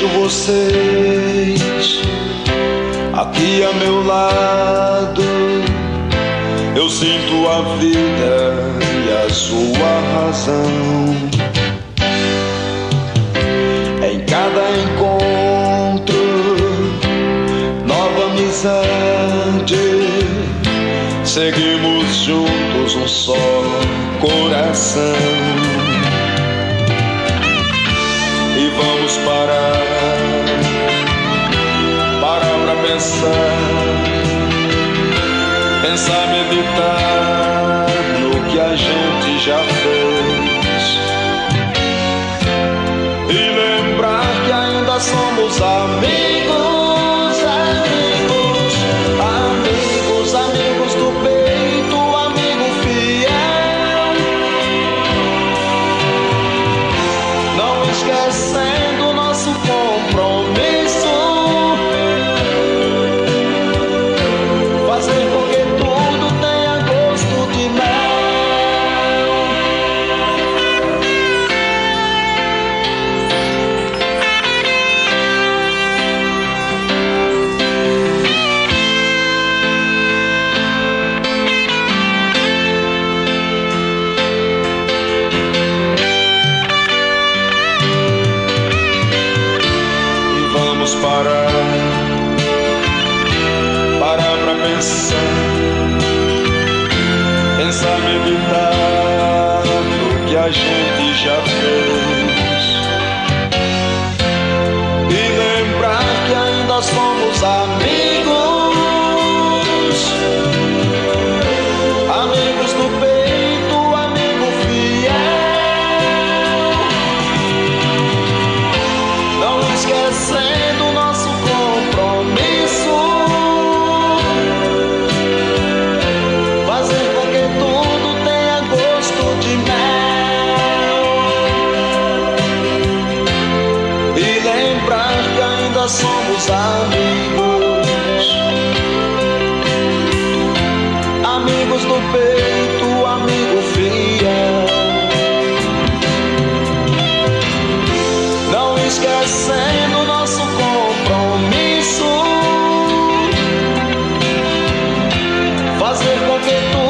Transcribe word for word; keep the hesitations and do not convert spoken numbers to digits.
vejo vocês aqui a meu lado, eu sinto a vida e a sua razão. Em cada encontro, nova amizade, seguimos juntos um só coração. E vamos parar, parar pra pensar, pensar, meditar no que a gente já fez e lembrar que ainda somos amigos, amigos, amigos, amigos do peito, amigo fiel, não esquecendo nosso compromisso, fazer com que tudo tenha gosto de mel. Vamos parar, parar pra pensar, pensar, meditar no que a gente já fez e lembrar que ainda somos amigos, amigos do peito, amigo fiel, não esquecendo nosso compromisso, fazer com que tudo tenha gosto de mel e lembrar que ainda somos amigos, amigos do peito, amigo fiel, não esquecendo nosso compromisso, fazer com que tu